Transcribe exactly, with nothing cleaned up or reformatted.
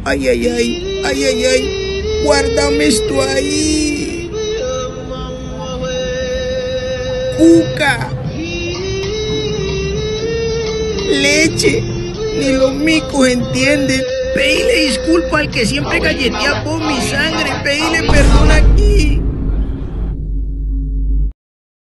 Ay, ay, ay, ay, ay, ay. Guárdame esto ahí. Cuca. Leche. Ni los micos entienden. Pedile disculpa al que siempre galletea por mi sangre. Pedile perdón aquí.